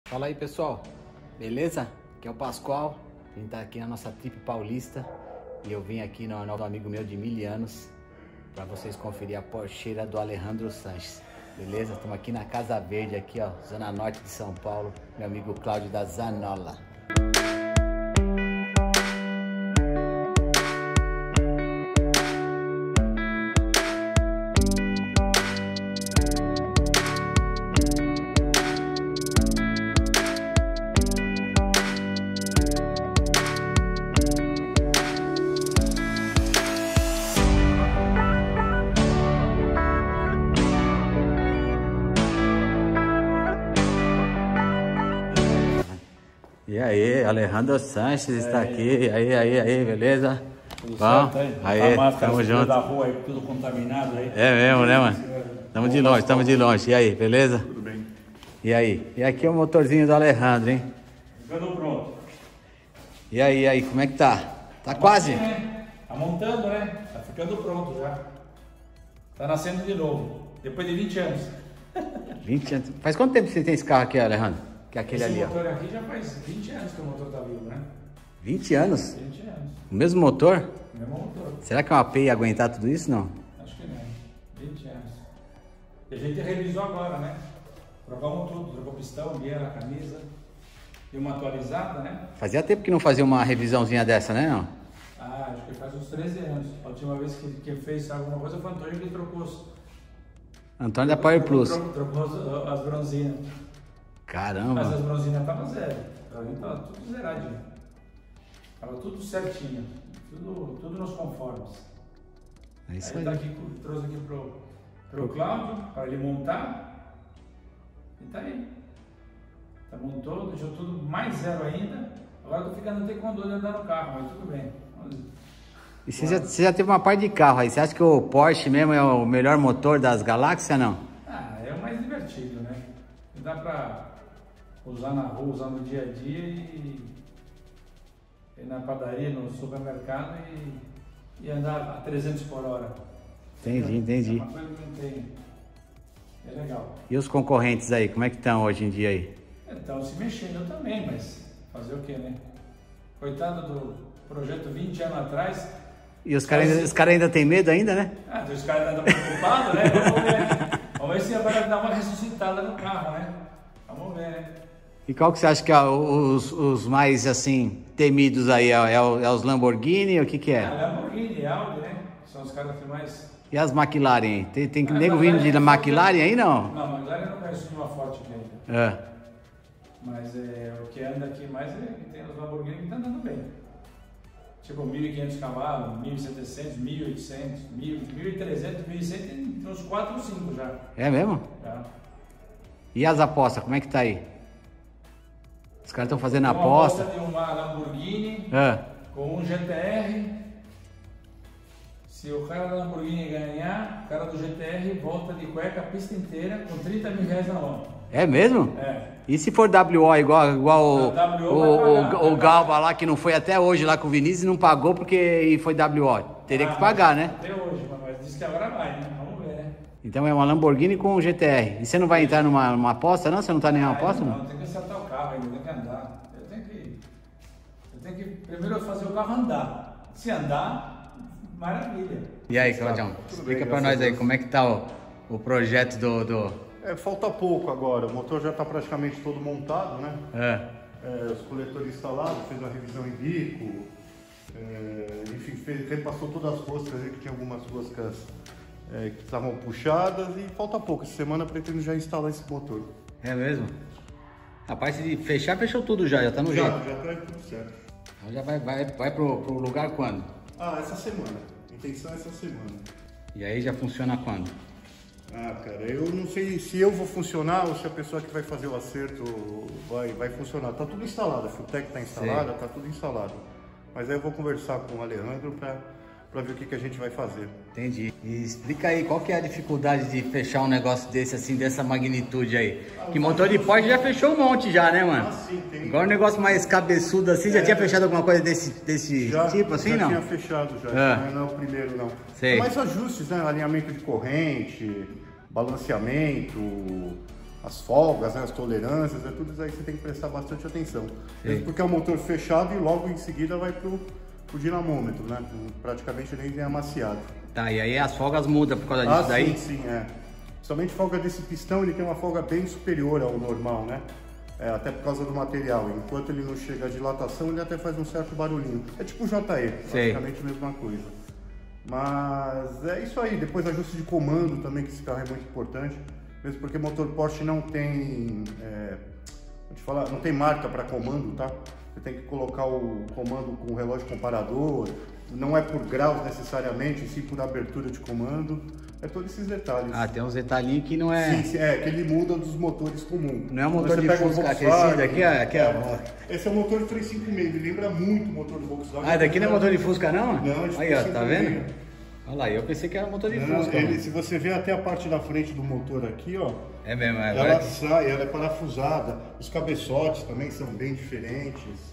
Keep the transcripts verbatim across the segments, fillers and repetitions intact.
Fala aí, pessoal, beleza? Aqui é o Pascoal, a gente tá aqui na nossa trip paulista e eu vim aqui no novo amigo meu de mil anos para vocês conferir a Porscheira do Alejandro Sanches, beleza? Estamos aqui na Casa Verde, aqui ó, zona norte de São Paulo, meu amigo Cláudio da Zanola. E aí, Alejandro Sanches está aqui. Aí, aí, aí, beleza? Tudo bom? certo, aí? Aí, Aí, máscara, tamo junto. da rua aí, tudo contaminado aí. É mesmo, né, mano? Tamo de longe, tamo de longe. E aí, beleza? Tudo bem. E aí? E aqui é o motorzinho do Alejandro, hein? Ficando pronto. E aí, e aí, como é que tá? Tá quase? Assim, né? Tá montando, né? Tá ficando pronto já. Tá nascendo de novo. Depois de vinte anos. vinte anos. Faz quanto tempo você tem esse carro aqui, Alejandro? Que é aquele Esse ali, ó. motor aqui já faz vinte anos que o motor tá vivo, né? vinte anos? vinte anos. O mesmo motor? Mesmo motor. Será que é uma P ia aguentar tudo isso, não? Acho que não. vinte anos. E a gente revisou agora, né? Trocamos tudo. Trocou pistão, guia na camisa. Deu uma atualizada, né? Fazia tempo que não fazia uma revisãozinha dessa, né, não? Ah, acho que faz uns treze anos. A última vez que, que fez alguma coisa foi o Antônio que trocou os... Antônio da Power Plus. Trocou, trocou as, as bronzinas. Caramba. Mas as bronzinas estavam zero. Pra mim tava tudo zeradinho. Tava tudo certinho. Tudo, tudo nos conformes. É isso aí. aí. Tá aqui, trouxe aqui pro, pro Cláudio, para ele montar. E tá aí. Tá montou, deixou tudo mais zero ainda. Agora eu tô ficando até com dor de andar no carro, mas tudo bem. E você já, você já teve uma parte de carro aí, você acha que o Porsche mesmo é o melhor motor das galáxias, não? Ah, é o mais divertido, né? Dá pra usar na rua, usar no dia a dia e ir na padaria, no supermercado e, e andar a trezentos por hora. Entendi, entendi. É uma coisa que não tem. É legal. E os concorrentes aí, como é que estão hoje em dia aí? Estão se mexendo também, mas fazer o que, né? Coitado do projeto vinte anos atrás. E os caras ainda, os cara ainda têm medo ainda, né? Ah, os caras ainda estão preocupados, né? Vamos ver. Vamos ver se agora dá uma ressuscitada no carro, né? Vamos ver, né? E qual que você acha que é os, os mais, assim, temidos aí? É, é, o- é os Lamborghini ou o que que Ah, é? Lamborghini, Audi, né? São os caras que mais... E as McLaren aí? Tem, tem Ah, nego vindo de McLaren- McLaren aí, não? Não, McLaren eu não conheço nenhuma forte aqui ainda. É. Mas é, o que anda aqui mais é que tem os Lamborghini que estão andando bem. Tipo mil e quinhentos cavalos, mil e setecentos, mil e oitocentos, mil, mil e trezentos, mil e cem, tem, tem uns quatro ou cinco já. É mesmo? já. E as apostas, como é que tá aí? Os caras estão fazendo Uma aposta. de uma Lamborghini É. com um G T R. Se o cara da Lamborghini ganhar, o cara do G T R volta de cueca a pista inteira com trinta mil reais na mão. É mesmo? É. E se for W O igual, igual o, A W O o, vai o, pagar, o vai Galba lá, que não foi até hoje lá com o Vinícius e não pagou porque e foi W O? Teria Ah, que pagar, né? Até hoje, mas disse que agora vai, né? Vamos ver, né? Então é uma Lamborghini com o G T R. E você não vai entrar numa, numa aposta, não? Você não tá em nenhuma Ah, aposta, não, não? tem que acertar o carro ainda, tem que andar. Eu tenho que. Eu tenho que primeiro fazer o carro andar. Se andar, maravilha. E aí, Claudião? Tudo Explica bem, pra graças nós a aí Deus. como é que tá o, o projeto do... do... É, falta pouco agora, o motor já está praticamente todo montado, né? É. É, os coletores instalados, fez uma revisão em bico, é, enfim, fez, repassou todas as roscas aí, que tinha algumas roscas é, que estavam puxadas e falta pouco. Essa semana pretendo já instalar esse motor. É mesmo? A parte de fechar, fechou tudo já, já tá no Já, jeito. já está tudo certo. Então já vai, vai, vai pro, pro lugar quando? Ah, essa semana. A intenção é essa semana. E aí já funciona quando? Ah, cara, eu não sei se eu vou funcionar ou se a pessoa que vai fazer o acerto vai, vai funcionar. Tá tudo instalado, a Futec tá instalada, tá tudo instalado. Mas aí eu vou conversar com o Alejandro para para ver o que, que a gente vai fazer. Entendi. E explica aí, qual que é a dificuldade de fechar um negócio desse, assim, dessa magnitude aí? Que motor de Porsche já fechou um monte já, né, mano? Ah, sim, tem. Agora um negócio mais cabeçudo assim, já É. tinha fechado alguma coisa desse, desse Já, tipo assim, já não? tinha fechado já, É. não é o primeiro não. Sei. É mais ajustes, né? Alinhamento de corrente, balanceamento, as folgas, né, as tolerâncias, é tudo isso aí que você tem que prestar bastante atenção. Mesmo porque é um motor fechado e logo em seguida vai pro, pro dinamômetro, né? Praticamente nem vem amaciado. Tá, e aí as folgas mudam por causa disso ah, daí? Sim, sim, é. Principalmente folga desse pistão, ele tem uma folga bem superior ao normal, né? É, até por causa do material. Enquanto ele não chega à dilatação, ele até faz um certo barulhinho. É tipo o J E, praticamente a mesma coisa. Mas é isso aí. Depois ajuste de comando também, que esse carro é muito importante. Mesmo porque o motor Porsche não tem, é, vou te falar, não tem marca para comando, tá? Você tem que colocar o comando com o relógio comparador. Não é por graus necessariamente, sim por abertura de comando. É todos esses detalhes. Ah, tem uns detalhinhos que não é... Sim, sim, é, que ele muda dos motores comuns. Não é um motor de Fusca aquecido, aqui é... Aqui é... é esse é o motor de trezentos e cinquenta e seis, ele lembra muito o motor do Volkswagen. Ah, daqui não é motor de Fusca não? Não, é de aí, ó, tá vendo? Olha lá, eu pensei que era motor de não, Fusca. Ele, se você ver até a parte da frente do motor aqui, ó. É mesmo, é. Ela sai, ela é parafusada. Os cabeçotes também são bem diferentes.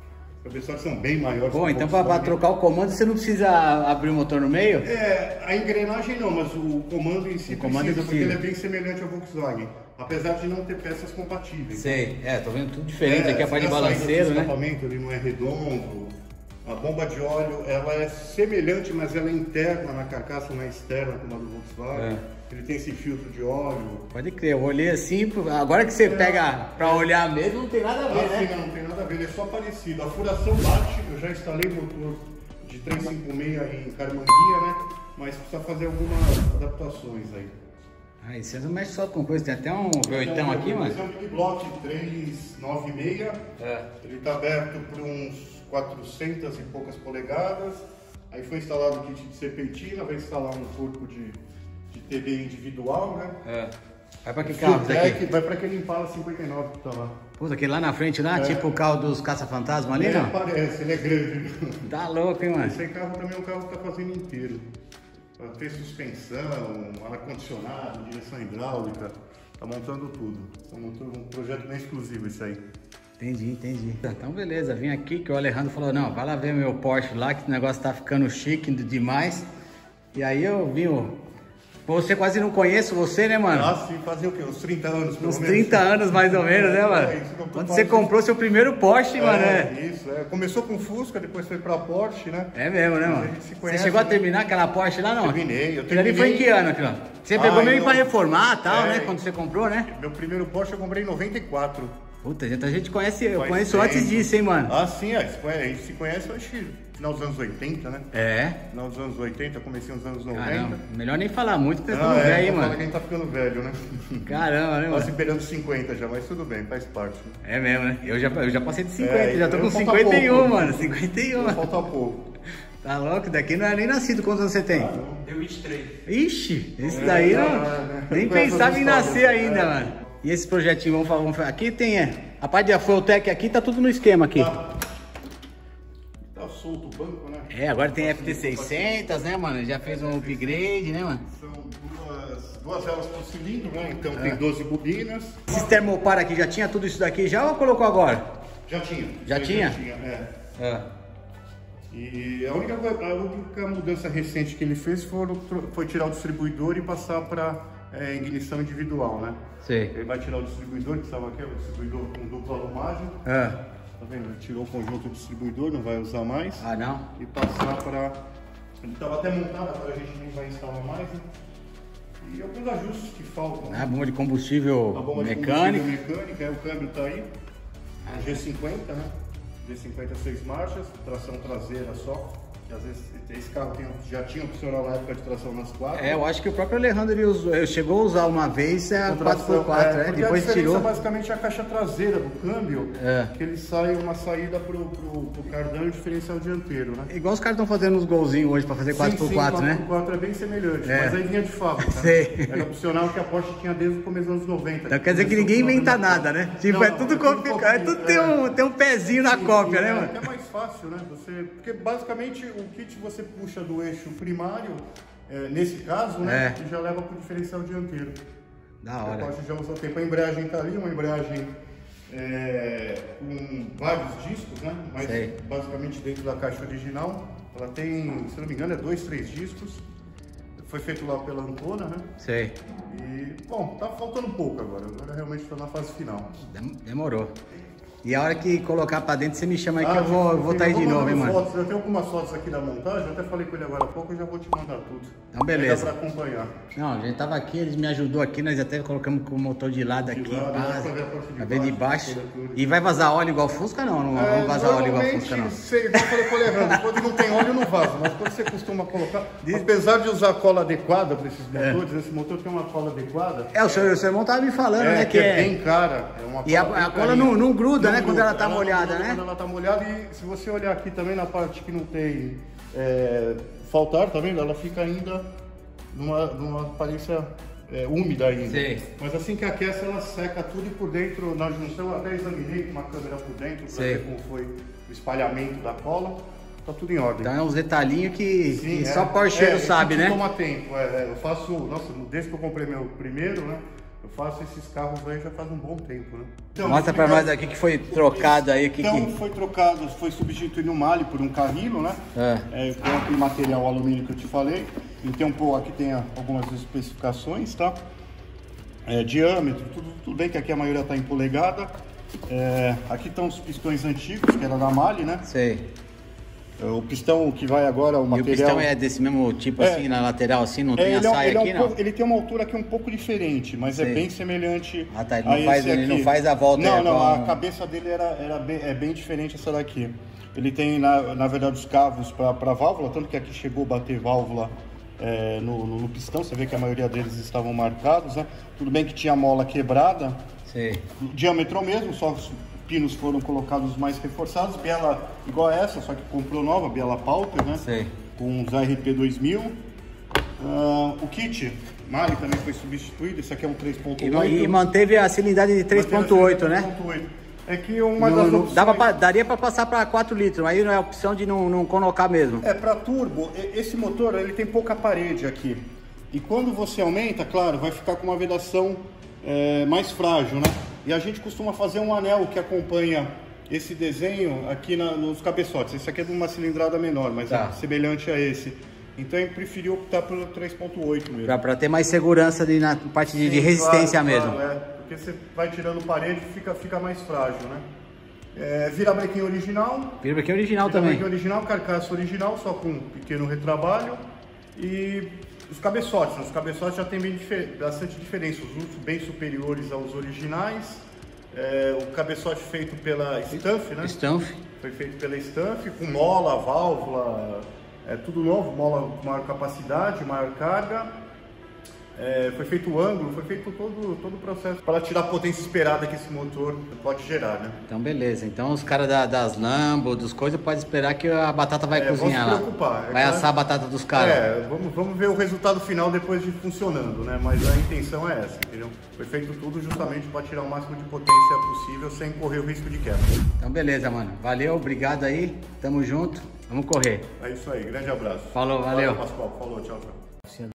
Os cabeçotes são bem maiores. Bom, então para trocar o comando você não precisa abrir o motor no meio? É, a engrenagem não, mas o comando em si o comando precisa, é porque ele é bem semelhante ao Volkswagen. Apesar de não ter peças compatíveis. Sei, é, tô vendo tudo diferente. É, aqui a parte de balanceiro, né? O escapamento ele não é redondo. A bomba de óleo, ela é semelhante, mas ela é interna na carcaça, não é externa como a do Volkswagen. É. Ele tem esse filtro de óleo. Pode crer, eu olhei assim, agora que você é. pega pra olhar mesmo, não tem nada a ver, ah, né? Sim, não, não tem nada a ver, ele é só parecido. A furação bate, eu já instalei motor de trezentos e cinquenta e seis em Carmanguia, né? Mas precisa fazer algumas adaptações aí. Ah, e você não mexe só com coisa, tem até um V oito então, aqui, mano? Esse é um Big Block trezentos e noventa e seis, é. Ele tá aberto por uns quatrocentas e poucas polegadas. Aí foi instalado o kit de serpentina, vai instalar um corpo de, de T V individual, né? É. Vai pra que carro isso aqui? Vai pra aquele Impala cinquenta e nove que tá lá. Puta, aquele lá na frente lá, é. tipo o carro dos caça-fantasma ali, ele não? Parece, ele é grande. Tá louco, hein, mano? Esse carro também é um carro que tá fazendo inteiro. Fez suspensão, ar-condicionado, direção hidráulica, tá montando tudo. É um, um projeto bem exclusivo isso aí. Entendi, entendi. Então beleza, vim aqui que o Alejandro falou, não, vai lá ver meu Porsche lá, que o negócio tá ficando chique demais. E aí eu vim, você quase não conheço você, né, mano? Ah, sim, fazia o quê? Uns trinta anos, pelo Uns menos. trinta anos mais ou menos, né, mano? É, quando você comprou seu primeiro Porsche, é, mano, né? Isso, é. Começou com Fusca, depois foi pra Porsche, né? É mesmo, né, mano? Conhece, você chegou né? a terminar aquela Porsche lá, não? Terminei, eu terminei. Ali foi em que ano, aquilo? Você ah, pegou meio eu... pra reformar e tal, é, né? Quando você comprou, né? Meu primeiro Porsche eu comprei em noventa e quatro. Puta, a gente conhece, eu Faz conheço tempo. antes disso, hein, mano? Ah, sim, é, a gente se conhece, eu acho que final dos anos oitenta, né? É. Final dos anos oitenta, comecei nos anos noventa. Caramba, melhor nem falar muito, que tá ficando ah, velho, é, hein, mano? Fala que a gente tá ficando velho, né? Caramba, né, mano? Quase beirando cinquenta já, mas tudo bem, faz parte. Né? É mesmo, né? Eu já, eu já passei de cinquenta, é, já tô com falta cinquenta e um, pouco, mano. cinquenta e um. Falta pouco. Tá louco? Daqui não é nem nascido. Quantos anos você tem? Ah, não. Deu vinte e três. Ixi, esse daí não, é, é, nem é, pensava em nascer é. ainda, mano. E esse projetinho, vamos falar, vamos falar. Aqui tem, é, a parte da Fueltech aqui tá tudo no esquema aqui. Tá, tá solto o banco, né? É, agora tem F T seiscentos, né, mano? Já fez um upgrade, né, mano? São duas, duas velas por cilindro, né? Então é. tem doze bobinas. Esses termopar aqui, já tinha tudo isso daqui já ou colocou agora? Já tinha. Já tinha? Já tinha, é. É. E a única, a única mudança recente que ele fez foi, foi tirar o distribuidor e passar para é, ignição individual, né? Sei. Ele vai tirar o distribuidor, que estava aqui, o distribuidor com dupla alumagem. É. Tá vendo? Ele tirou o conjunto do distribuidor, não vai usar mais. Ah, não? E passar para... Ele estava até montado, agora a gente nem vai instalar mais, né? E alguns ajustes que faltam. Ah, bomba de combustível a bomba mecânica. De combustível mecânica, aí o câmbio tá aí. Ah, G cinquenta, né? G cinquenta seis marchas, tração traseira só. Que às vezes esse carro tem, já tinha opcional na época de tração nas quatro. É, eu acho que o próprio Alejandro ele usou, chegou a usar uma vez a quatro por quatro, é, é, depois a tirou. Basicamente a caixa traseira do câmbio, é. que ele sai uma saída pro, pro, pro cardão e o diferencial dianteiro, né? Igual os caras estão fazendo uns golzinhos hoje para fazer quatro por quatro, né? quatro por quatro é bem semelhante, é. mas aí vinha de fábrica. Sei. Era opcional que a Porsche tinha desde o começo dos anos noventa. Então quer dizer que ninguém inventa nada, né? Tipo, não, é tudo cópia, é tudo tem um, tem um pezinho na sim, cópia, sim, né, é, mano? É mais fácil, né? Você, porque basicamente o kit você puxa do eixo primário, é, nesse caso, né? É. E já leva pro diferencial dianteiro. Da hora. A Porsche já usa o tempo. A embreagem tá ali, uma embreagem é, com vários discos, né? Mas sei. Basicamente dentro da caixa original. Ela tem, se não me engano, é dois, três discos. foi feito lá pela Ancona, né? Sei. E, bom, tá faltando pouco agora. Agora realmente tá na fase final. Demorou. E a hora que colocar pra dentro, você me chama aí que Ah, eu vou, eu vou tá aí de novo, hein, mano. Fotos. Eu tenho algumas fotos aqui da montagem, eu até falei com ele agora há pouco, eu já vou te mandar tudo. Então, beleza. Dá pra acompanhar. Não, a gente tava aqui, eles me ajudou aqui, nós até colocamos com o motor de lado aqui, De lado, base, pra ver a parte de pra ver de baixo, baixo. tudo. E vai vazar óleo igual Fusca, não? Não, É, não vaza óleo igual Fusca, não. Sei, eu falei com o Alejandro, quando não tem óleo não vaza, mas quando você costuma colocar, apesar de usar a cola adequada para esses motores, é. esse motor tem uma cola adequada. É, o seu, o seu irmão tava me falando, é, né? Que, que é, é bem cara. É uma e a, a cola não, não gruda, não né? Gruda. Quando ela tá ela molhada, não, né? Quando ela tá molhada, e se você olhar aqui também na parte que não tem é, faltar, tá vendo? Ela fica ainda numa, numa aparência é, úmida ainda. Sei. Mas assim que aquece, ela seca tudo e por dentro, na junção, eu até examinei com uma câmera por dentro para ver como foi o espalhamento da cola. Tá tudo em ordem. Então é uns detalhinhos que, Sim, que é, só porcheiro é, sabe, né? Toma tempo. É, eu faço, nossa, desde que eu comprei meu primeiro, né? Eu faço esses carros aí já faz um bom tempo, né? Então, Mostra pra nós aqui que foi trocado aí. Que, então que... foi trocado, foi substituído o malho por um carrilo, né? É. É, com aquele material alumínio que eu te falei. Ele tem um pouco, aqui tem algumas especificações, tá? É, diâmetro, tudo, tudo bem que aqui a maioria tá em polegada. É, aqui estão os pistões antigos, que era da Mali, né? Sei. O pistão que vai agora, o e material... o pistão é desse mesmo tipo É. assim, na lateral assim, não É, tem a ele, é, um- saia ele, é um aqui, não? pouco- ele tem uma altura aqui um pouco diferente, mas Sei. é bem semelhante Ah, tá, ele a não faz- esse ele aqui. não faz a volta, Não, é não, igual a um- cabeça dele era, era bem, é bem diferente essa daqui. Ele tem, na, na verdade, os cavos para válvula, tanto que aqui chegou a bater válvula é, no, no, no pistão, você vê que a maioria deles estavam marcados, né? Tudo bem que tinha a mola quebrada, Sei. diâmetro mesmo, só os pinos foram colocados mais reforçados, biela igual a essa, só que comprou nova, biela Pauper, né? Sei. Com os R P dois mil. Ah, o kit Mali também foi substituído, esse aqui é um três ponto E, oito. e manteve a cilindrada de três ponto oito, né? três ponto oito. É que uma Não- das não- opções... dava pra- daria para passar para quatro litros, mas aí não é opção de não, não colocar mesmo. É, para turbo, e- esse motor ele tem pouca parede aqui. E quando você aumenta, claro, vai ficar com uma vedação é, mais frágil, né? E a gente costuma fazer um anel que acompanha esse desenho aqui na, nos cabeçotes. Esse aqui é de uma cilindrada menor, mas Tá. é semelhante a esse. Então eu preferi optar pelo três ponto oito mesmo. Para ter mais segurança de, na parte de, de Sim, resistência claro, mesmo. claro, é, porque você vai tirando parede e fica, fica mais frágil, né? É, virabrequim original. Vira aqui original também. Virabrequim original, carcaça original, só com um pequeno retrabalho. E os cabeçotes, né? Os cabeçotes já tem bem difer- bastante diferença. Os últimos bem superiores aos originais. É, o cabeçote feito pela Stuff, né? Stuff. Foi feito pela Stuff, com mola, válvula, é tudo novo, mola com maior capacidade, maior carga. É, foi feito o ângulo, foi feito todo, todo o processo para tirar a potência esperada que esse motor pode gerar, né? Então beleza, então os caras da- das Lambo, dos coisas, pode esperar que a batata vai É, cozinhar vão lá. se preocupar, é Vai claro. assar a batata dos caras. É, vamos, vamos ver o resultado final depois de funcionando, né? Mas a intenção é essa, entendeu? Foi feito tudo justamente para tirar o máximo de potência possível sem correr o risco de quebra. Então beleza, mano. Valeu, obrigado aí. Tamo junto. Vamos correr. É isso aí, grande abraço. Falou, valeu. Pascoal, falou, tchau, tchau.